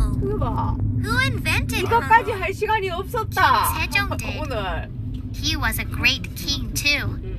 이거 봐. Who invented 이거까지 Hulu? 할 시간이 없었다. 세종대. 오늘. He was a great king too.